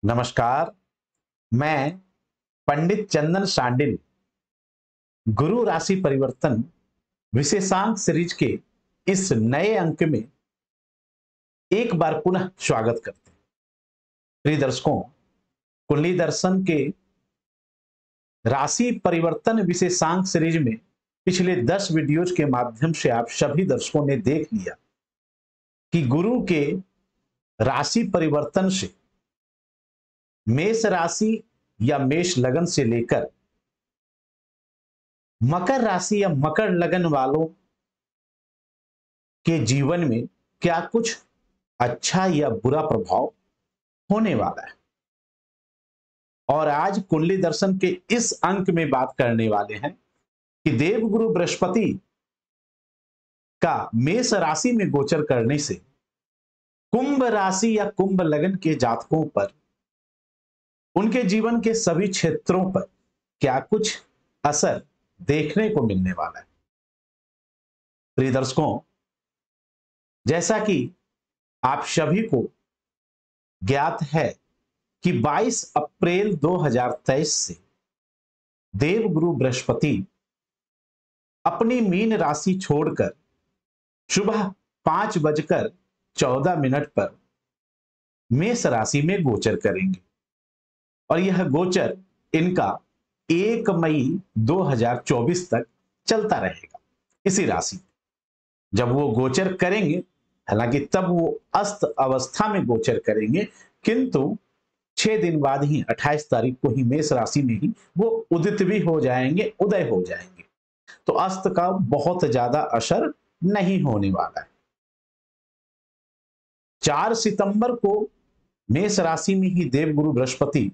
नमस्कार। मैं पंडित चंदन शांडिल गुरु राशि परिवर्तन विशेषांक सीरीज के इस नए अंक में एक बार पुनः स्वागत करते हैं। प्रिय दर्शकों, कुंडली दर्शन के राशि परिवर्तन विशेषांक सीरीज में पिछले 10 वीडियोज के माध्यम से आप सभी दर्शकों ने देख लिया कि गुरु के राशि परिवर्तन से मेष राशि या मेष लगन से लेकर मकर राशि या मकर लगन वालों के जीवन में क्या कुछ अच्छा या बुरा प्रभाव होने वाला है। और आज कुंडली दर्शन के इस अंक में बात करने वाले हैं कि देवगुरु बृहस्पति का मेष राशि में गोचर करने से कुंभ राशि या कुंभ लगन के जातकों पर, उनके जीवन के सभी क्षेत्रों पर क्या कुछ असर देखने को मिलने वाला है। प्रिय दर्शकों, जैसा कि आप सभी को ज्ञात है कि 22 अप्रैल 2023 से देवगुरु बृहस्पति अपनी मीन राशि छोड़कर सुबह 5:14 पर मेष राशि में गोचर करेंगे और यह गोचर इनका 1 मई 2024 तक चलता रहेगा। इसी राशि जब वो गोचर करेंगे, हालांकि तब वो अस्त अवस्था में गोचर करेंगे, किंतु 6 दिन बाद ही 28 तारीख को ही मेष राशि में ही वो उदित भी हो जाएंगे, उदय हो जाएंगे। तो अस्त का बहुत ज्यादा असर नहीं होने वाला है। 4 सितंबर को मेष राशि में ही देवगुरु बृहस्पति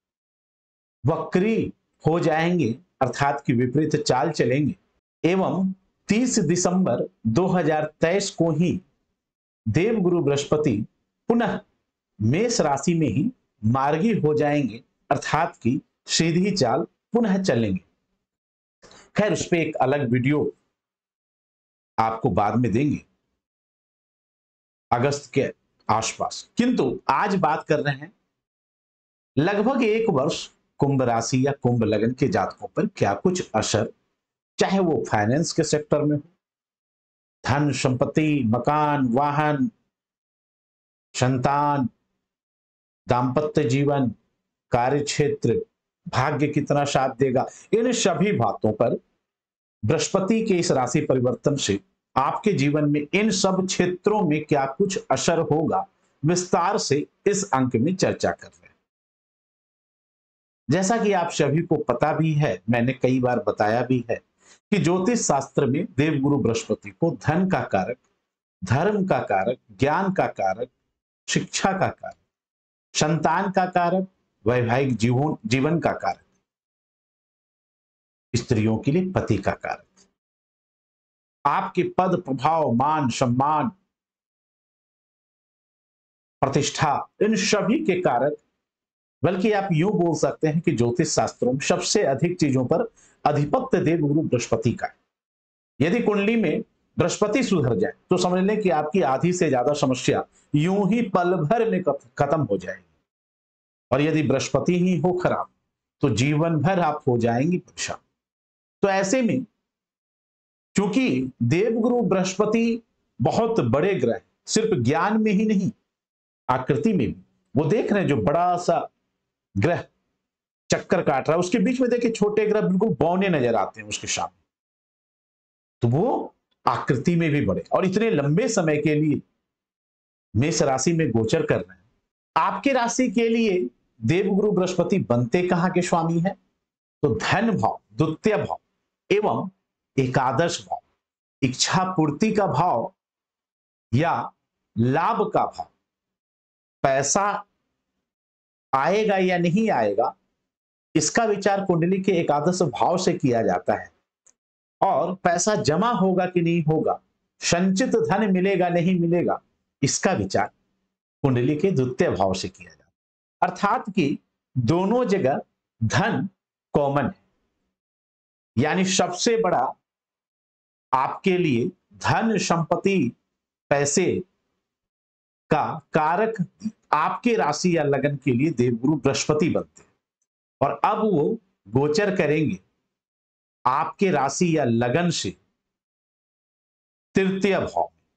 वक्री हो जाएंगे, अर्थात कि विपरीत चाल चलेंगे, एवं 30 दिसंबर 2023 को ही देवगुरु बृहस्पति पुनः मेष राशि में ही मार्गी हो जाएंगे, अर्थात कि सीधी चाल पुनः चलेंगे। खैर, उस पर एक अलग वीडियो आपको बाद में देंगे अगस्त के आसपास। किंतु आज बात कर रहे हैं लगभग 1 वर्ष कुंभ राशि या कुंभ लगन के जातकों पर क्या कुछ असर, चाहे वो फाइनेंस के सेक्टर में हो, धन संपत्ति, मकान, वाहन, संतान, दाम्पत्य जीवन, कार्य क्षेत्र, भाग्य कितना साथ देगा, इन सभी बातों पर बृहस्पति के इस राशि परिवर्तन से आपके जीवन में इन सब क्षेत्रों में क्या कुछ असर होगा, विस्तार से इस अंक में चर्चा कर रहे हैं। जैसा कि आप सभी को पता भी है, मैंने कई बार बताया भी है कि ज्योतिष शास्त्र में देवगुरु बृहस्पति को धन का कारक, धर्म का कारक, ज्ञान का कारक, शिक्षा का कारक, संतान का कारक, वैवाहिक जीवन का कारक, स्त्रियों के लिए पति का कारक, आपके पद, प्रभाव, मान, सम्मान, प्रतिष्ठा, इन सभी के कारक, बल्कि आप यूं बोल सकते हैं कि ज्योतिष शास्त्रों में सबसे अधिक चीजों पर अधिपत्य देवगुरु बृहस्पति का है। यदि कुंडली में बृहस्पति सुधर जाए तो समझ लें कि आपकी आधी से ज्यादा समस्या यूं ही पल भर में खत्म हो जाएगी, और यदि बृहस्पति ही हो खराब तो जीवन भर आप हो जाएंगी परेशान। तो ऐसे में चूंकि देवगुरु बृहस्पति बहुत बड़े ग्रह, सिर्फ ज्ञान में ही नहीं, आकृति में भी वो देख रहे हैं, जो बड़ा सा ग्रह चक्कर काट रहा है उसके बीच में देखिए छोटे ग्रह बिल्कुल बौने नजर आते हैं उसके सामने, तो वो आकृति में भी बड़े और इतने लंबे समय के लिए मेष राशि में गोचर कर रहे हैं। आपके राशि के लिए देवगुरु बृहस्पति बनते कहां के स्वामी है, तो धन भाव, द्वितीय भाव एवं एकादश भाव, इच्छा पूर्ति का भाव या लाभ का भाव, पैसा आएगा या नहीं आएगा इसका विचार कुंडली के एकादश भाव से किया जाता है, और पैसा जमा होगा कि नहीं होगा, संचित धन मिलेगा नहीं मिलेगा, इसका विचार कुंडली के द्वितीय भाव से किया जाता है। अर्थात कि दोनों जगह धन कॉमन है, यानी सबसे बड़ा आपके लिए धन, संपत्ति, पैसे का कारक आपके राशि या लगन के लिए देवगुरु बृहस्पति बनते हैं और अब वो गोचर करेंगे आपके राशि या लगन से तृतीय भाव में।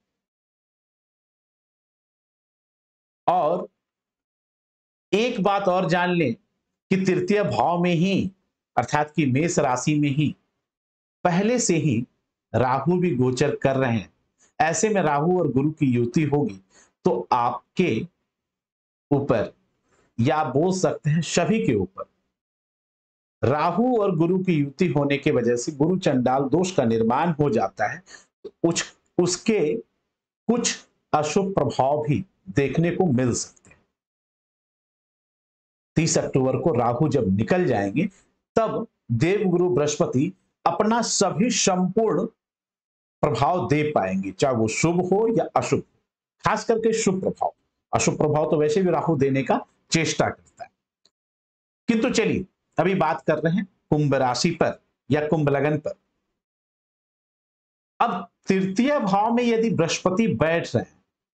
और एक बात और जान लें कि तृतीय भाव में ही अर्थात कि मेष राशि में ही पहले से ही राहु भी गोचर कर रहे हैं। ऐसे में राहु और गुरु की युति होगी तो आपके ऊपर या बोल सकते हैं सभी के ऊपर राहु और गुरु की युति होने की वजह से गुरु चंडाल दोष का निर्माण हो जाता है। उसके कुछ अशुभ प्रभाव भी देखने को मिल सकते हैं। 30 अक्टूबर को राहु जब निकल जाएंगे तब देवगुरु बृहस्पति अपना सभी संपूर्ण प्रभाव दे पाएंगे, चाहे वो शुभ हो या अशुभ, खास करके शुभ प्रभाव। अशुभ प्रभाव तो वैसे भी राहु देने का चेष्टा करता है। किंतु चलिए अभी बात कर रहे हैं कुंभ राशि पर या कुंभ लगन पर। अब तृतीय भाव में यदि बृहस्पति बैठ रहे हैं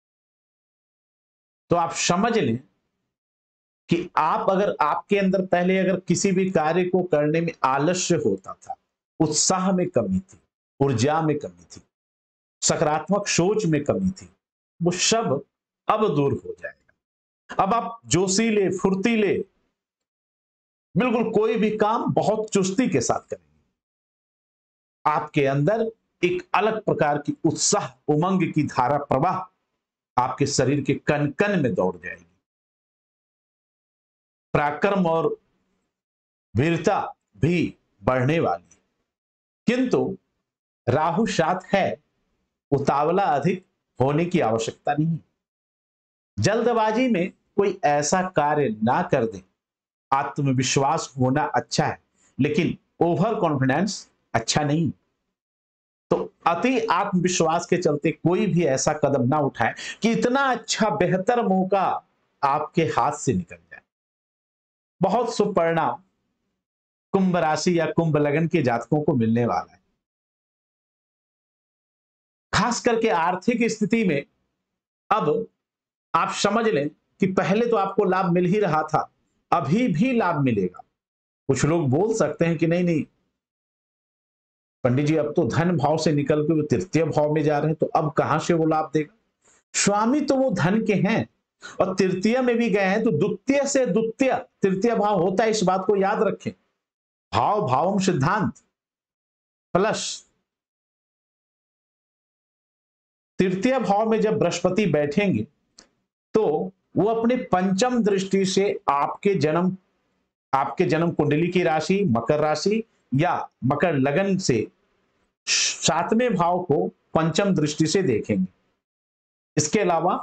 तो आप समझ लें कि आप अगर आपके अंदर पहले अगर किसी भी कार्य को करने में आलस्य होता था, उत्साह में कमी थी, ऊर्जा में कमी थी, सकारात्मक सोच में कमी थी, वो सब अब दूर हो जाएगा। अब आप जोशीले, फुर्तीले, बिल्कुल कोई भी काम बहुत चुस्ती के साथ करेंगे। आपके अंदर एक अलग प्रकार की उत्साह, उमंग की धारा प्रवाह आपके शरीर के कण कण में दौड़ जाएगी। पराक्रम और वीरता भी बढ़ने वाली है। किंतु राहु साथ है, उतावला अधिक होने की आवश्यकता नहीं। जल्दबाजी में कोई ऐसा कार्य ना कर दे। आत्मविश्वास होना अच्छा है लेकिन ओवर कॉन्फिडेंस अच्छा नहीं। तो अति आत्मविश्वास के चलते कोई भी ऐसा कदम ना उठाए कि इतना अच्छा बेहतर मौका आपके हाथ से निकल जाए। बहुत शुभ परिणाम कुंभ राशि या कुंभ लगन के जातकों को मिलने वाला है। खास करके आर्थिक स्थिति में अब आप समझ लें कि पहले तो आपको लाभ मिल ही रहा था, अभी भी लाभ मिलेगा। कुछ लोग बोल सकते हैं कि नहीं नहीं पंडित जी अब तो धन भाव से निकल के वो तृतीय भाव में जा रहे हैं तो अब कहां से वो लाभ देगा। स्वामी तो वो धन के हैं और तृतीय में भी गए हैं तो द्वितीय से द्वितीय तृतीय भाव होता है, इस बात को याद रखें। भाव भावम सिद्धांत प्लस तृतीय भाव में जब बृहस्पति बैठेंगे तो वो अपने पंचम दृष्टि से आपके जन्म कुंडली की राशि मकर राशि या मकर लगन से 7वें भाव को पंचम दृष्टि से देखेंगे। इसके अलावा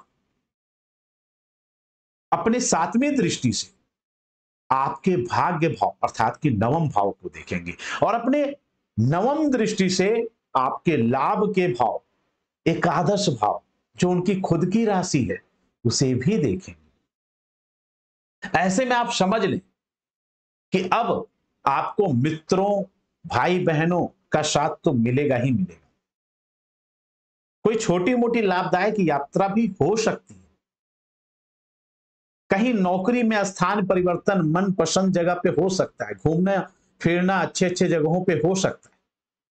अपने 7वें दृष्टि से आपके भाग्य भाव अर्थात कि 9वें भाव को देखेंगे और अपने 9वें दृष्टि से आपके लाभ के भाव, एकादश भाव जो उनकी खुद की राशि है उसे भी देखेंगे। ऐसे में आप समझ लें कि अब आपको मित्रों, भाई बहनों का साथ तो मिलेगा ही मिलेगा। कोई छोटी मोटी लाभदायक यात्रा भी हो सकती है। कहीं नौकरी में स्थान परिवर्तन मन पसंद जगह पे हो सकता है। घूमना फिरना अच्छे अच्छे जगहों पे हो सकता है।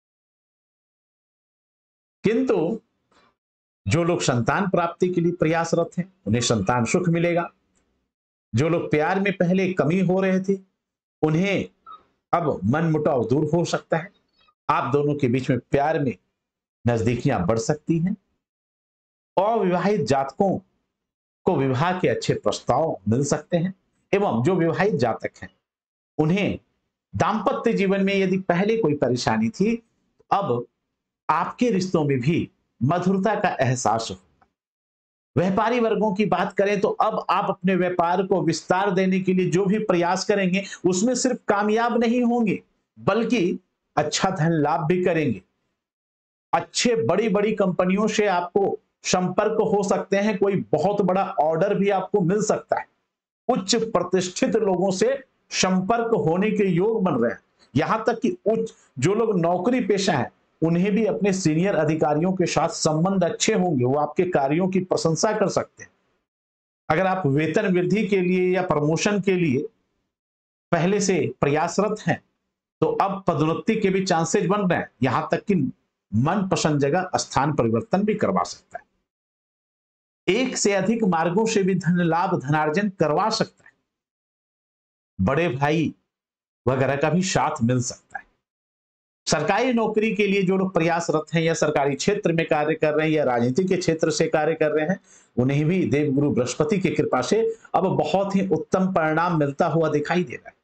किंतु जो लोग संतान प्राप्ति के लिए प्रयासरत हैं उन्हें संतान सुख मिलेगा। जो लोग प्यार में पहले कमी हो रहे थे उन्हें अब मन मुटाव दूर हो सकता है। आप दोनों के बीच में प्यार में नजदीकियां बढ़ सकती हैं। अविवाहित जातकों को विवाह के अच्छे प्रस्ताव मिल सकते हैं एवं जो विवाहित जातक हैं उन्हें दाम्पत्य जीवन में यदि पहले कोई परेशानी थी अब आपके रिश्तों में भी मधुरता का एहसास होगा। व्यापारी वर्गों की बात करें तो अब आप अपने व्यापार को विस्तार देने के लिए जो भी प्रयास करेंगे उसमें सिर्फ कामयाब नहीं होंगे बल्कि अच्छा धन लाभ भी करेंगे। अच्छे बड़ी बड़ी कंपनियों से आपको संपर्क हो सकते हैं। कोई बहुत बड़ा ऑर्डर भी आपको मिल सकता है। उच्च प्रतिष्ठित लोगों से संपर्क होने के योग बन रहे हैं। यहां तक कि उच्च जो लोग नौकरी पेशा हैं उन्हें भी अपने सीनियर अधिकारियों के साथ संबंध अच्छे होंगे। वो आपके कार्यों की प्रशंसा कर सकते हैं। अगर आप वेतन वृद्धि के लिए या प्रमोशन के लिए पहले से प्रयासरत हैं तो अब पदोन्नति के भी चांसेस बन रहे हैं, यहां तक कि मनपसंद जगह स्थान परिवर्तन भी करवा सकता है। एक से अधिक मार्गों से भी धन लाभ धनार्जन करवा सकता है। बड़े भाई वगैरह का भी साथ मिल सकता है। सरकारी नौकरी के लिए जो लोग प्रयासरत हैं या सरकारी क्षेत्र में कार्य कर रहे हैं या राजनीति के क्षेत्र से कार्य कर रहे हैं, उन्हें भी देवगुरु बृहस्पति की कृपा से अब बहुत ही उत्तम परिणाम मिलता हुआ दिखाई दे रहा है।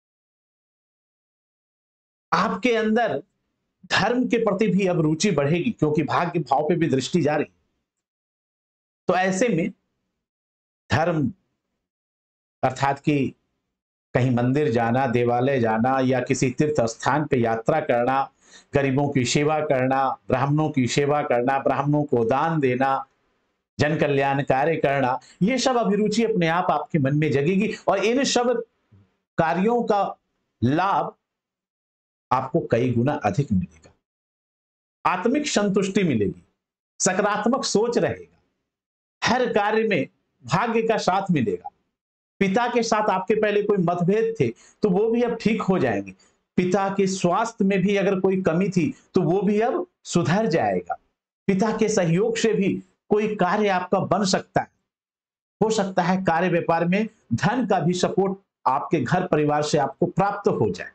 आपके अंदर धर्म के प्रति भी अब रुचि बढ़ेगी, क्योंकि भाग्य भाव पे भी दृष्टि जा रही है। तो ऐसे में धर्म अर्थात कि कहीं मंदिर जाना, देवालय जाना या किसी तीर्थ स्थान पे यात्रा करना, गरीबों की सेवा करना, ब्राह्मणों की सेवा करना, ब्राह्मणों को दान देना, जन कल्याण कार्य करना, ये सब अभिरुचि अपने आप आपके मन में जगेगी और इन सब कार्यों का लाभ आपको कई गुना अधिक मिलेगा। आत्मिक संतुष्टि मिलेगी, सकारात्मक सोच रहेगा, हर कार्य में भाग्य का साथ मिलेगा। पिता के साथ आपके पहले कोई मतभेद थे तो वो भी अब ठीक हो जाएंगे। पिता के स्वास्थ्य में भी अगर कोई कमी थी तो वो भी अब सुधर जाएगा। पिता के सहयोग से भी कोई कार्य आपका बन सकता है। हो सकता है कार्य व्यापार में धन का भी सपोर्ट आपके घर परिवार से आपको प्राप्त हो जाए।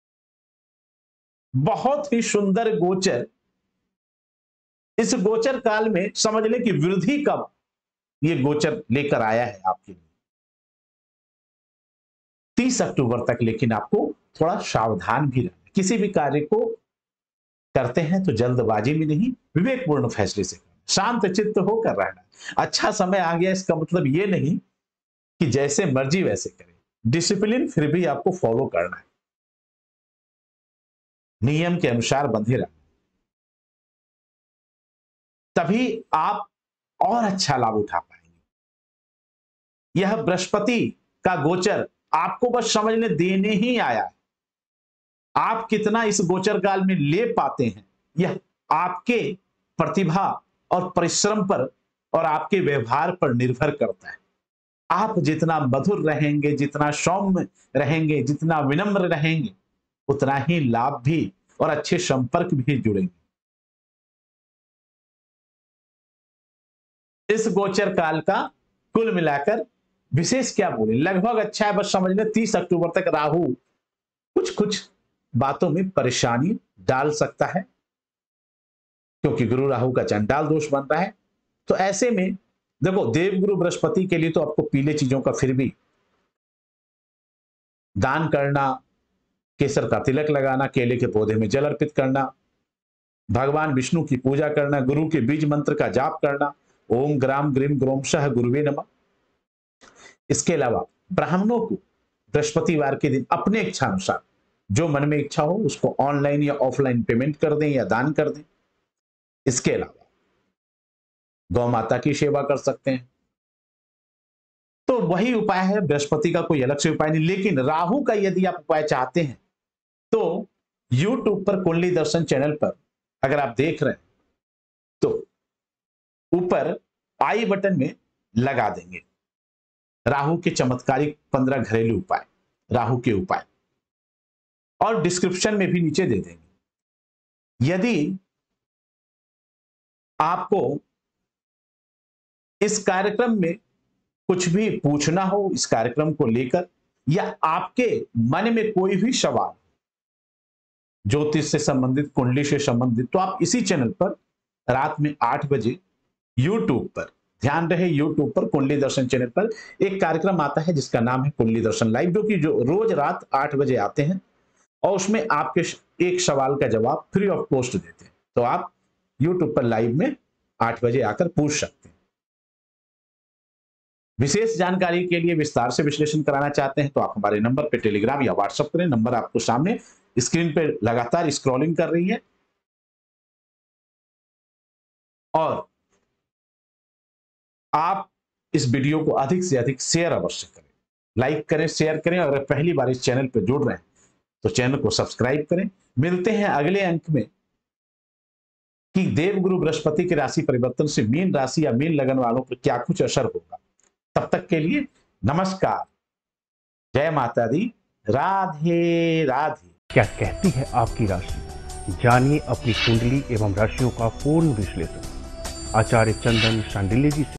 बहुत ही सुंदर गोचर। इस गोचर काल में समझ लें कि वृद्धि का ये गोचर लेकर आया है आपके लिए 30 अक्टूबर तक। लेकिन आपको थोड़ा सावधान भी रहना। किसी भी कार्य को करते हैं तो जल्दबाजी में नहीं, विवेकपूर्ण फैसले से करना, शांत चित्त होकर रहना। अच्छा समय आ गया इसका मतलब ये नहीं कि जैसे मर्जी वैसे करें। डिसिप्लिन फिर भी आपको फॉलो करना है, नियम के अनुसार बंधे रहना, तभी आप और अच्छा लाभ उठा पाएंगे। यह बृहस्पति का गोचर आपको बस समझने देने ही आया है। आप कितना इस गोचर काल में ले पाते हैं यह आपके प्रतिभा और परिश्रम पर और आपके व्यवहार पर निर्भर करता है। आप जितना मधुर रहेंगे, जितना सौम्य रहेंगे, जितना विनम्र रहेंगे, उतना ही लाभ भी और अच्छे संपर्क भी जुड़ेंगे। इस गोचर काल का कुल मिलाकर विशेष क्या बोले, लगभग अच्छा है। बस समझ लें 30 अक्टूबर तक राहु कुछ कुछ बातों में परेशानी डाल सकता है, क्योंकि गुरु राहु का चंडाल दोष बन रहा है। तो ऐसे में देखो, देवगुरु बृहस्पति के लिए तो आपको पीले चीजों का फिर भी दान करना, केसर का तिलक लगाना, केले के पौधे में जल अर्पित करना, भगवान विष्णु की पूजा करना, गुरु के बीज मंत्र का जाप करना, ओम ग्राम ग्रीम ग्रोमशः गुरुवे नमः। इसके अलावा ब्राह्मणों को बृहस्पतिवार के दिन अपने इच्छा अनुसार जो मन में इच्छा हो उसको ऑनलाइन या ऑफलाइन पेमेंट कर दें या दान कर दें। इसके अलावा गौ माता की सेवा कर सकते हैं। तो वही उपाय है, बृहस्पति का कोई अलग से उपाय नहीं। लेकिन राहु का यदि आप उपाय चाहते हैं तो YouTube पर कुंडली दर्शन चैनल पर अगर आप देख रहे हैं तो ऊपर आई बटन में लगा देंगे राहु के चमत्कारिक 15 घरेलू उपाय, राहु के उपाय, और डिस्क्रिप्शन में भी नीचे दे देंगे। यदि आपको इस कार्यक्रम में कुछ भी पूछना हो इस कार्यक्रम को लेकर, या आपके मन में कोई भी सवाल ज्योतिष से संबंधित, कुंडली से संबंधित, तो आप इसी चैनल पर रात में 8 बजे YouTube पर, ध्यान रहे YouTube पर कुंडली दर्शन चैनल पर एक कार्यक्रम आता है जिसका नाम है कुंडली दर्शन लाइव, जो कि रोज रात 8 बजे आते हैं और उसमें आपके एक सवाल का जवाब फ्री ऑफ कॉस्ट देते हैं। तो आप YouTube पर लाइव में 8 बजे आकर पूछ सकते हैं। विशेष जानकारी के लिए विस्तार से विश्लेषण कराना चाहते हैं तो आप हमारे नंबर पे टेलीग्राम या व्हाट्सएप करें। नंबर आपको सामने स्क्रीन पे लगातार स्क्रॉलिंग कर रही है। और आप इस वीडियो को अधिक से अधिक शेयर अवश्य करें, लाइक करें, शेयर करें। और अगर पहली बार इस चैनल पर जुड़ रहे हैं तो चैनल को सब्सक्राइब करें। मिलते हैं अगले अंक में कि देवगुरु बृहस्पति की राशि परिवर्तन से मीन राशि या मीन लगन वालों पर क्या कुछ असर होगा। तब तक के लिए नमस्कार, जय माता दी, राधे राधे। क्या कहती है आपकी राशि, जानिए अपनी कुंडली एवं राशियों का पूर्ण विश्लेषण आचार्य चंदन शांडिल्य जी से।